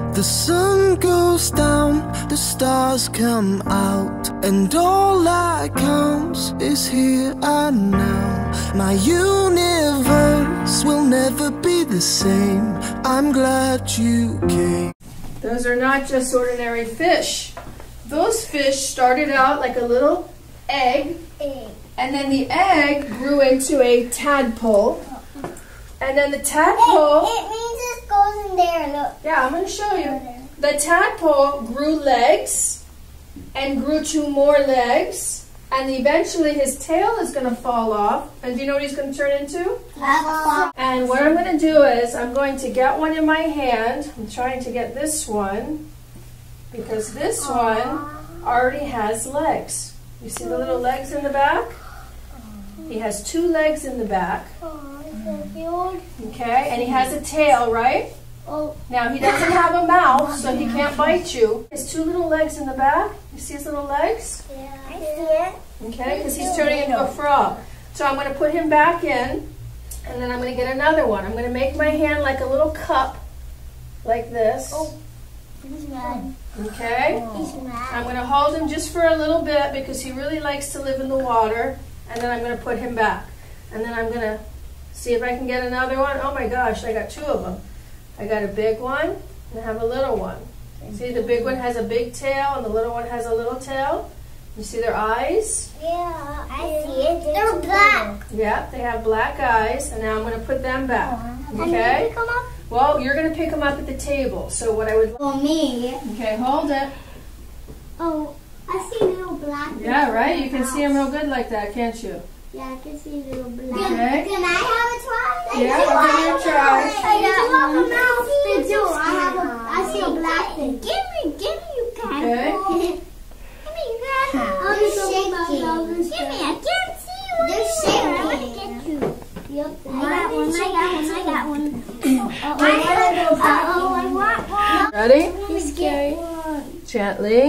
The sun goes down, the stars come out, and all that counts is here and now. My universe will never be the same. I'm glad you came. Those are not just ordinary fish. Those fish started out like a little egg, and then the egg grew into a tadpole, and then the tadpole... It means it goes in there, look. Yeah, I'm going to show you. The tadpole grew legs, and grew 2 more legs, and eventually his tail is going to fall off, and do you know what he's going to turn into? And what I'm going to do is, I'm going to get one in my hand. I'm trying to get this one, because this one already has legs. You see the little legs in the back? He has 2 legs in the back. Okay, and he has a tail, right? Now he doesn't have a mouth, so he can't bite you. He has 2 little legs in the back. You see his little legs? Yeah, I see it. Okay, because he's turning into a frog. So I'm going to put him back in, and then I'm going to get another one. I'm going to make my hand like a little cup, like this. He's mad. Okay? He's mad. I'm going to hold him just for a little bit because he really likes to live in the water, and then I'm going to put him back. And then I'm going to see if I can get another one. Oh my gosh, I got 2 of them. I got a big one, and I have a little one. See, the big one has a big tail, and the little one has a little tail. You see their eyes? Yeah, I see it. They're black. Yeah, they have black eyes, and now I'm going to put them back. Can you Okay? pick them up? Well, you're going to pick them up at the table. So what I would... For me. Okay, hold it. Oh, I see little black. Yeah, right? You can see them real good like that, can't you? Yeah, I can see little black. Okay. Can I have a try? Yeah, I'll give you a try. They do. I see a black thing. Give me, you can. Okay. Give me, you can. They're shaking. Give me, I can't see you. They're shaking. I want to get you. Yep. I got one. I want one. Ready? He's scared. Gently.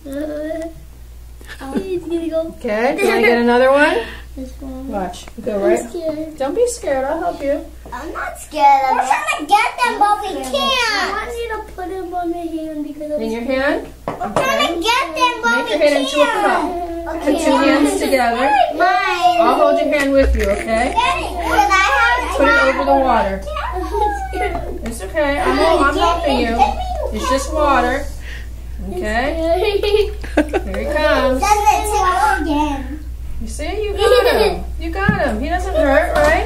He's gonna go. Okay, can I get another one? This one. Watch. Go right. I'm scared. Don't be scared. I'll help you. I'm not scared of it. We're trying to get them, but we can't. I want you to put them on my hand because I'm In your hand? We're trying to get them, but Make we your hand can't. into a cup. Put 2 hands together. Mine. I'll hold your hand with you, okay? Put it over the water. It's okay. I'm helping you. It's just water. Okay? Here he comes. Again. You see? You got him. You got him. He doesn't hurt, right?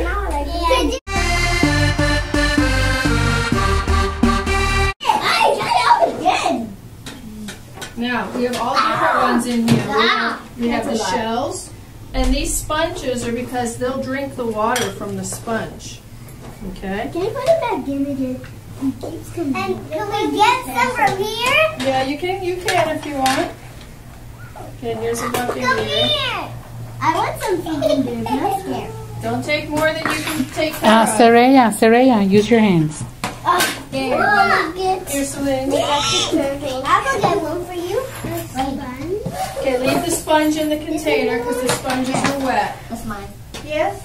Now, we have all different ones in here. We have the shells. And these sponges are because they'll drink the water from the sponge. Okay? Can you put it back in again? And can we get some from here? Yeah, you can if you want. Okay, here's a bucket Come here. here. I want some food in there. Don't take more than you can take care of. Saraya, use your hands. There you go. Here's Celine. I will get one for you. Okay, leave the sponge in the container because the sponges are wet. That's mine. Yes?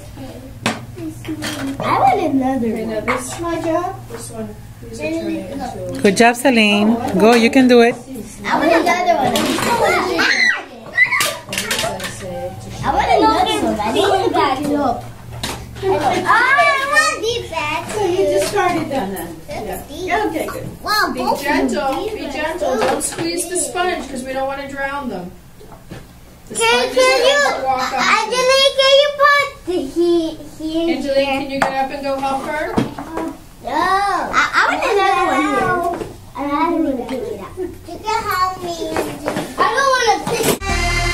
I want another Okay, now this is my job. This one. These are turning into... Good job, Celine. Go, you can do it. I want another one. I want another one. I need to back it up. I want these back. So you discarded them then? Yeah. Okay, good. Wow, Be gentle. Be gentle. Don't squeeze the sponge because we don't want to drown them. The sponges will walk up. Angelique, can you put the heat here? Angelique, can you get up and go help her? No. I want another one here. I don't want to pick it up. You can help me. I don't want to pick it up.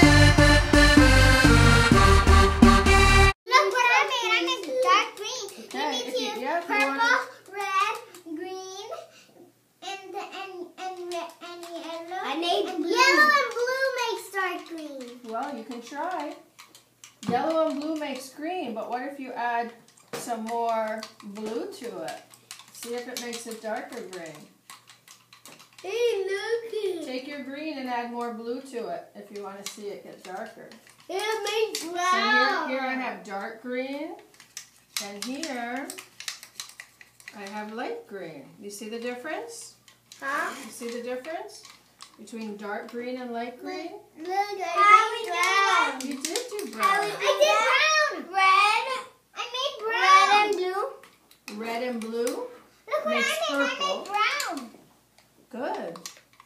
Look what I made. I made dark green. Okay, Give me two. yeah, if you Purple, want red, green, and yellow. I made blue. Yellow and blue makes dark green. Well, you can try. Yellow and blue makes green, but what if you add some more blue to it? See if it makes it darker green. Hey, look. Take your green and add more blue to it if you want to see it get darker. It makes So brown. here I have dark green, and here I have light green. You see the difference? You see the difference between dark green and light green? Look, I did brown. You did do brown. I did brown. Red. I made brown. Red and blue. Red and blue Look what makes I made. purple. I made brown. Good.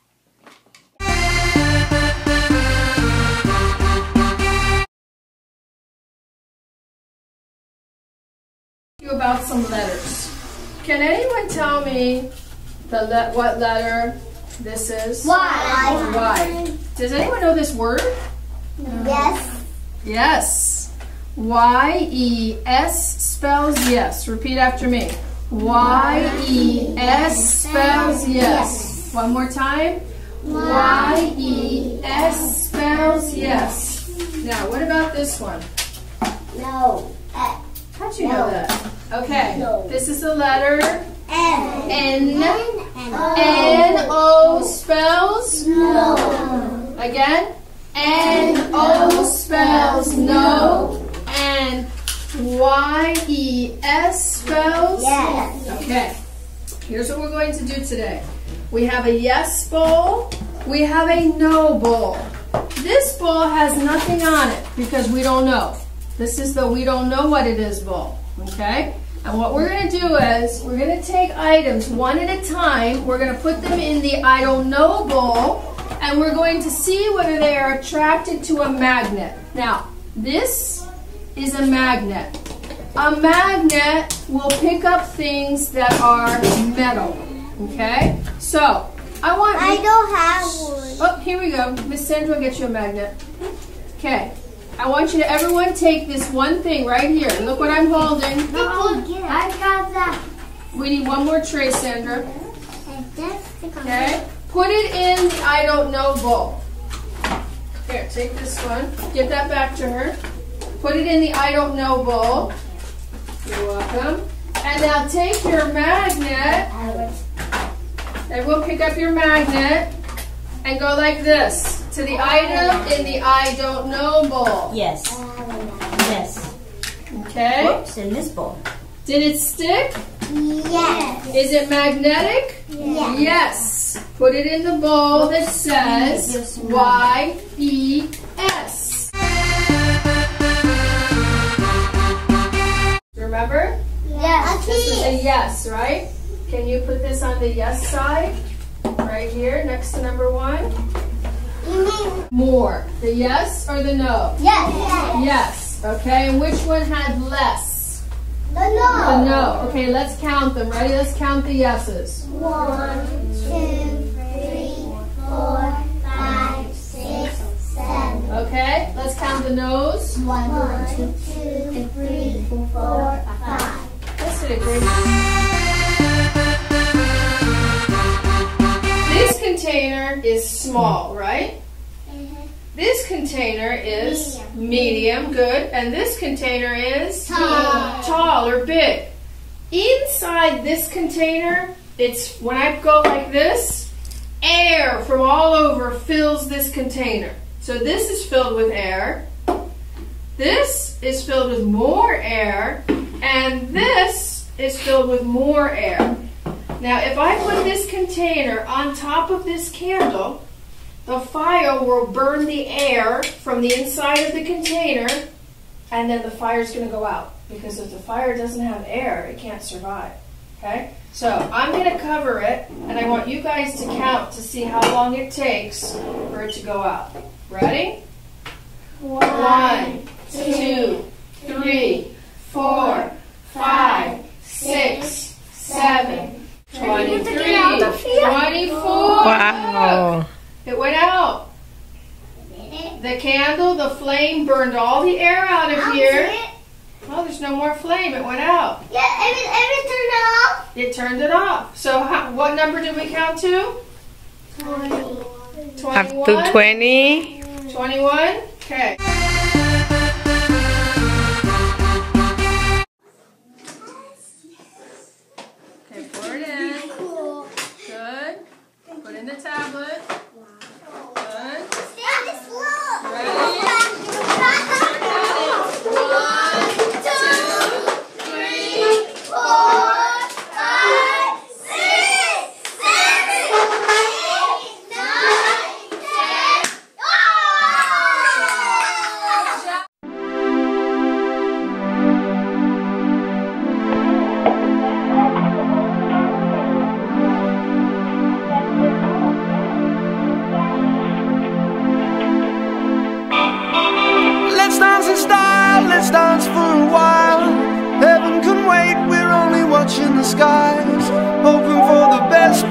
About some letters. Can anyone tell me what letter this is? Y. Y. Does anyone know this word? Yes. Yes. Y-E-S spells yes. Repeat after me. Y-E-S spells yes. One more time. Y-E-S spells yes. Now, what about this one? No. How'd you know that? Okay. No. This is the letter N. N. N-O spells No. again. N-O spells no. And Y-E-S spells Yes. Okay. Here's what we're going to do today. We have a yes bowl. We have a no bowl. This bowl has nothing on it because we don't know. This is the we don't know what it is bowl. Okay? And what we're going to do is we're going to take items one at a time. We're going to put them in the I don't know bowl. And we're going to see whether they are attracted to a magnet. Now, this is a magnet. A magnet will pick up things that are metal. Okay? So, I don't have one. Oh, here we go. Miss Sandra will get you a magnet. Okay. I want you to, everyone, take this one thing right here. Look what I'm holding. I got that. We need one more tray, Sandra. Okay? Put it in the I don't know bowl. Here, take this one. Give that back to her. Put it in the I don't know bowl. You're welcome. And now take your magnet. Everyone pick up your magnet and go like this to the item in the I don't know bowl. Yes. Yes. Okay? Whoops, in this bowl. Did it stick? Yes. Is it magnetic? Yes. Yes. Put it in the bowl that says Y-E-S. Remember? Yes. This is a yes, right? Can you put this on the yes side? Right here, next to number 1. You mean More. The yes or the no? yes. Yes. Okay, and which one had less? The The no. no. Okay, let's count them. Ready? Let's count the yeses. 1, 2, 3, 4, 5, 6, 7. Okay, let's count the no's. 1, 2, 3, 4, 5. That's it, great. This container is small, right? This container is medium, good. And this container is tall or big. Inside this container, it's when I go like this, air from all over fills this container. So this is filled with air. This is filled with more air. And this is filled with more air. Now, if I put this container on top of this candle, the fire will burn the air from the inside of the container, and then the fire is going to go out. Because if the fire doesn't have air, it can't survive. Okay? So, I'm going to cover it, and I want you guys to count to see how long it takes for it to go out. Ready? 1, 2, 3, 4, 5, 6, 7, 23, 24. Wow. It went out. The candle, the flame burned all the air out of here. Oh, there's no more flame. It went out. Yeah, and it turned off. It turned it off. So what number did we count to? 20. 21? Up to 20. 21? Okay. Okay, pour it in. Good. Put in the tablet. Good. Ready? 1, 2, 3, 4, 5, 6, 7,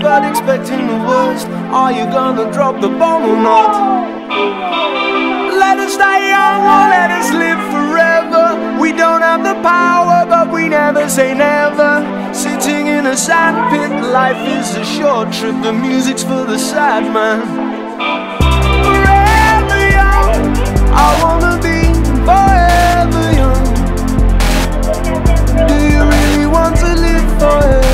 but expecting the worst. Are you gonna drop the bomb or not? Let us die young or let us live forever. We don't have the power, but we never say never. Sitting in a sandpit, life is a short trip. The music's for the sad man. Forever young, I wanna be forever young. Do you really want to live forever?